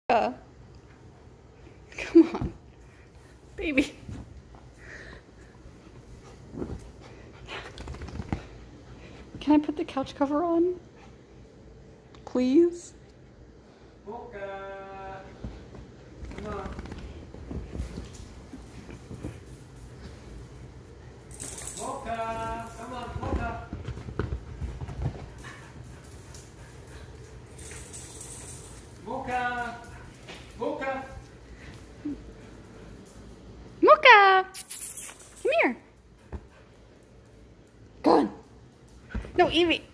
Come on, baby. Can I put the couch cover on? Please? Mocha! Come on. Mocha! Come on, Mocha! Mocha! Mocha! Mocha! Come here. Go on. No, Eevee.